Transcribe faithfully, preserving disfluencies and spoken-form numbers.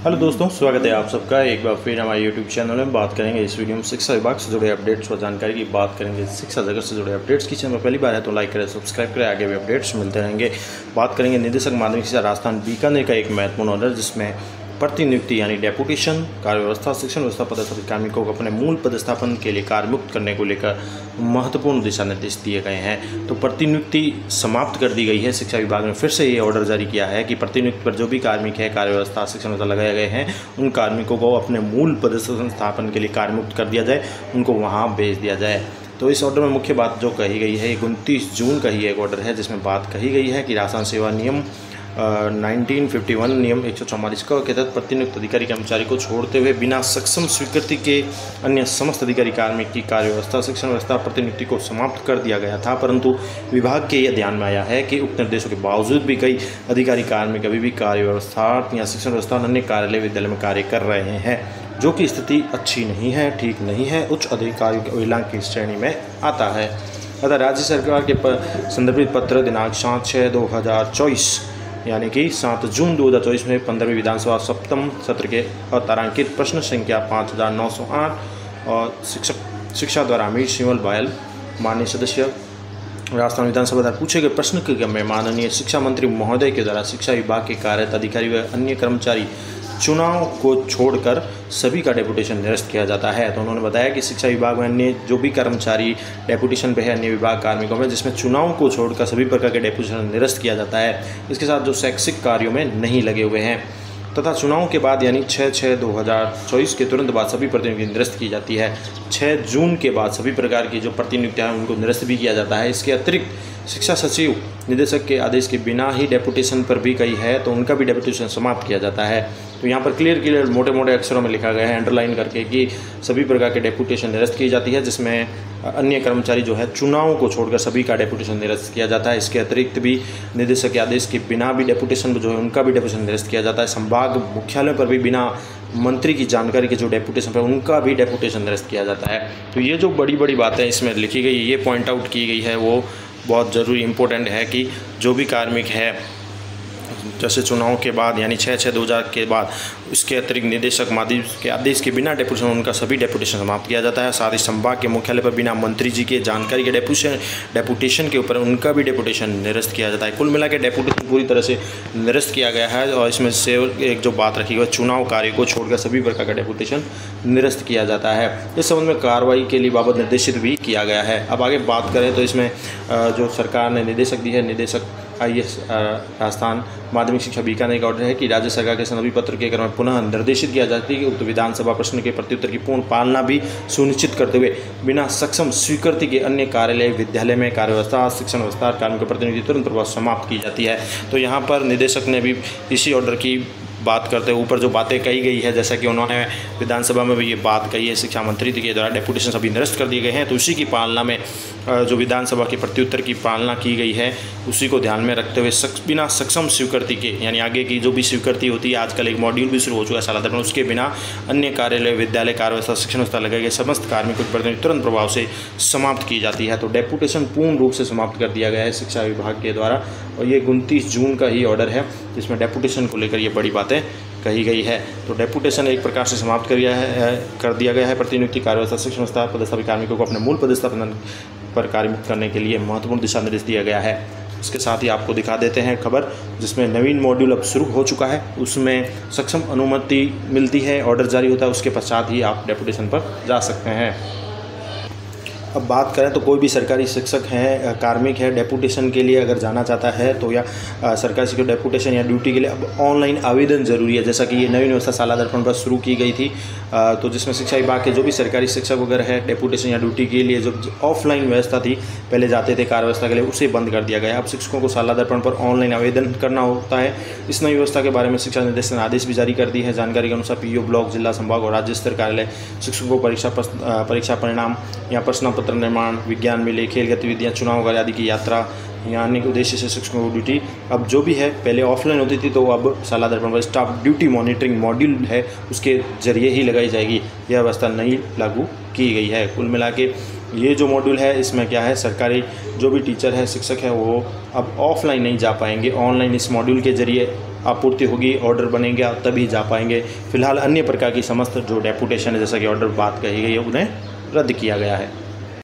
Hello दोस्तों, स्वागत है आप सबका एक बार फिर हमारे यूट्यूब चैनल में। बात करेंगे इस वीडियो में शिक्षा विभाग से जुड़े अपडेट्स और जानकारी की बात करेंगे। शिक्षा जगत से जुड़े अपडेट्स की चैनल में पहली बार है तो लाइक करें, सब्सक्राइब करें, आगे भी अपडेट्स मिलते रहेंगे। बात करेंगे निदेशक माध्यमिक शिक्षा राजस्थान बीकानेर का एक महत्वपूर्ण ऑर्डर, जिसमें प्रतिनियुक्ति यानी डेपुटेशन, कार्य व्यवस्था, शिक्षण व्यवस्था पदस्थापित कार्मिकों को अपने मूल पदस्थापन के लिए कार्यमुक्त करने को लेकर महत्वपूर्ण दिशा निर्देश दिए गए हैं। तो प्रतिनियुक्ति समाप्त कर दी गई है। शिक्षा विभाग ने फिर से ये ऑर्डर जारी किया है कि प्रतिनियुक्ति पर जो भी कार्मिक है, कार्य व्यवस्था, शिक्षण व्यवस्था लगाए गए हैं, उन कार्मिकों को अपने मूल पदस्थापन के लिए कार्यमुक्त कर दिया जाए, उनको वहाँ भेज दिया जाए। तो इस ऑर्डर में मुख्य बात जो कही गई है, उनतीस जून का ही एक ऑर्डर है, जिसमें बात कही गई है कि राजस्थान सेवा नियम नाइनटीन फिफ्टी वन नियम एक सौ चौवालीस का के तहत प्रतिनियुक्त अधिकारी कर्मचारी को छोड़ते हुए बिना सक्षम स्वीकृति के अन्य समस्त अधिकारी कार्मिक की कार्य व्यवस्था, शिक्षण व्यवस्था, प्रतिनियुक्ति को समाप्त कर दिया गया था। परंतु विभाग के यह ध्यान में आया है कि उक्त निर्देशों के बावजूद भी कई अधिकारी कार्मिक अभी भी कार्य व्यवस्था या शिक्षण व्यवस्था और अन्य कार्यालय विद्यालय में कार्य कर रहे हैं, जो कि स्थिति अच्छी नहीं है, ठीक नहीं है, उच्च अधिकारियों की अवहेलना की श्रेणी में आता है। अतः राज्य सरकार के संदर्भित पत्र दिनांक सात छः दो हज़ार चौबीस यानी कि सात जून दो हज़ार चौबीस में पंद्रहवीं विधानसभा सप्तम सत्र के अतारांकित प्रश्न संख्या पाँच हज़ार नौ सौ आठ और शिक्षक शिक्षा द्वारा अमीर शिवल बायल माननीय सदस्य राजस्थान विधानसभा द्वारा पूछे गए प्रश्न के क्रम में माननीय शिक्षा मंत्री महोदय के द्वारा शिक्षा विभाग के कार्यरत अधिकारी व अन्य कर्मचारी चुनाव को छोड़कर सभी का डेपुटेशन निरस्त किया जाता है। तो उन्होंने बताया कि शिक्षा विभाग में अन्य जो भी कर्मचारी डेपुटेशन पे है, अन्य विभाग कार्मिकों में, जिसमें चुनाव को छोड़कर सभी प्रकार के डेपुटेशन निरस्त किया जाता है, इसके साथ जो शैक्षिक कार्यों में नहीं लगे हुए हैं, तथा चुनाव के बाद यानी छः छः दो हज़ार चौबीस के तुरंत बाद सभी प्रतिनियुक्ति निरस्त की जाती है। छः जून के बाद सभी प्रकार की जो प्रतिनियुक्तियाँ हैं उनको निरस्त भी किया जाता है। इसके अतिरिक्त शिक्षा सचिव निदेशक के आदेश के बिना ही डेपुटेशन पर भी कई है तो उनका भी डेपुटेशन समाप्त किया जाता है। तो यहाँ पर क्लियर क्लियर मोटे मोटे अक्षरों में लिखा गया है, अंडरलाइन करके, कि सभी प्रकार के डेपुटेशन निरस्त की जाती है, जिसमें अन्य कर्मचारी जो है चुनाव को छोड़कर सभी का डेपुटेशन निरस्त किया जाता है। इसके अतिरिक्त भी निदेशक के आदेश के बिना भी डेपुटेशन जो है उनका भी डेपुटेशन निरस्त किया जाता है। संभाग मुख्यालयों पर भी बिना मंत्री की जानकारी के जो डेपुटेशन पर उनका भी डेपुटेशन निरस्त किया जाता है। तो ये जो बड़ी बड़ी बातें इसमें लिखी गई, ये पॉइंट आउट की गई है, वो बहुत ज़रूरी इंपॉर्टेंट है कि जो भी कार्मिक है जैसे चुनाव के बाद यानी छः छः दो हज़ार के बाद उसके अतिरिक्त निदेशक माध्यमिक के आदेश के बिना डेपुटेशन उनका सभी डेपुटेशन समाप्त किया जाता है। साथ ही संभाग के मुख्यालय पर बिना मंत्री जी के जानकारी के डेपुटेशन डेपुटेशन के ऊपर उनका भी डेपुटेशन निरस्त किया जाता है। कुल मिला के डेपुटेशन पूरी तरह से निरस्त किया गया है। और इसमें से एक जो बात रखी गई, चुनाव कार्य को छोड़कर सभी प्रकार का डेपुटेशन निरस्त किया जाता है। इस संबंध में कार्रवाई के लिए बाबत निर्देशित भी किया गया है। अब आगे बात करें तो इसमें जो सरकार ने निर्देशक दी है, निदेशक आई एस राजस्थान माध्यमिक शिक्षा बीकानेर का ऑर्डर है कि राज्य सरकार के संदर्भित पत्र के क्रम में पुनः निर्देशित किया जाता है कि उक्त विधानसभा प्रश्न के प्रत्युत्तर की पूर्ण पालना भी सुनिश्चित करते हुए बिना सक्षम स्वीकृति के अन्य कार्यालय विद्यालय में कार्य व्यवस्था, शिक्षण व्यवस्था, कार्मिक प्रतिनिधि तुरंत प्रभाव समाप्त की जाती है। तो यहाँ पर निदेशक ने भी इसी ऑर्डर की बात करते हुए ऊपर जो बातें कही गई है, जैसा कि उन्होंने विधानसभा में भी ये बात कही है, शिक्षा मंत्री के द्वारा डेपुटेशन सभी निरस्त कर दिए गए हैं, तो उसी की पालना में जो विधानसभा के प्रत्युत्तर की पालना की गई है उसी को ध्यान में रखते हुए सक्ष, बिना सक्षम स्वीकृति के यानी आगे की जो भी स्वीकृति होती है, आजकल एक मॉड्यूल भी शुरू हो चुका है सालाना में, उसके बिना अन्य कार्यालय विद्यालय कार्य व्यवस्था शिक्षण व्यवस्था लगाए गए समस्त कार्मिकों की प्रतिनियुक्ति तुरंत प्रभाव से समाप्त की जाती है। तो डेपुटेशन पूर्ण रूप से समाप्त कर दिया गया है शिक्षा विभाग के द्वारा, और ये उनतीस जून का ही ऑर्डर है जिसमें डेपुटेशन को लेकर ये बड़ी बातें कही गई है। तो डेपुटेशन एक प्रकार से समाप्त कर दिया है कर दिया गया है। प्रतिनियुक्ति कार्य व्यवस्था शिक्षण व्यवस्था पदस्थापित कार्मिकों को अपने मूल पदस्थापन पर कार्यमुक्त करने के लिए महत्वपूर्ण दिशा निर्देश दिया गया है। इसके साथ ही आपको दिखा देते हैं खबर, जिसमें नवीन मॉड्यूल अब शुरू हो चुका है, उसमें सक्षम अनुमति मिलती है, ऑर्डर जारी होता है, उसके पश्चात ही आप डेपुटेशन पर जा सकते हैं। अब बात करें तो कोई भी सरकारी शिक्षक है, कार्मिक है, डेपुटेशन के लिए अगर जाना चाहता है तो या सरकारी शिक्षक डेपुटेशन या ड्यूटी के लिए अब ऑनलाइन आवेदन जरूरी है। जैसा कि ये नवीन व्यवस्था साला दर्पण पर शुरू की गई थी, तो जिसमें शिक्षा विभाग के जो भी सरकारी शिक्षक वगैरह है डेपुटेशन या ड्यूटी के लिए जो ऑफलाइन व्यवस्था थी, पहले जाते थे कार्य व्यवस्था के लिए, उसे बंद कर दिया गया। अब शिक्षकों को साला दर्पण पर ऑनलाइन आवेदन करना होता है। इस नई व्यवस्था के बारे में शिक्षा निदेशक ने आदेश भी जारी कर दी है। जानकारी के अनुसार पीओ ब्लॉक, जिला, संभाग और राज्य स्तर कार्यालय शिक्षकों को परीक्षा परीक्षा परिणाम या प्रश्न पत्र निर्माण, विज्ञान मेले, खेल गतिविधियां, चुनाव कार्य आदि की यात्रा यानी उद्देश्य से शिक्षकों को ड्यूटी अब जो भी है, पहले ऑफलाइन होती थी तो अब साला दर्पण पर स्टाफ ड्यूटी मॉनिटरिंग मॉड्यूल है उसके जरिए ही लगाई जाएगी। यह व्यवस्था नई लागू की गई है। कुल मिला के ये जो मॉड्यूल है इसमें क्या है, सरकारी जो भी टीचर है, शिक्षक है, वो अब ऑफलाइन नहीं जा पाएंगे, ऑनलाइन इस मॉड्यूल के जरिए आपूर्ति होगी, ऑर्डर बनेंगे तभी जा पाएंगे। फिलहाल अन्य प्रकार की समस्त जो डेपुटेशन है, जैसा कि ऑर्डर बात कही गई है, उन्हें रद्द किया गया है।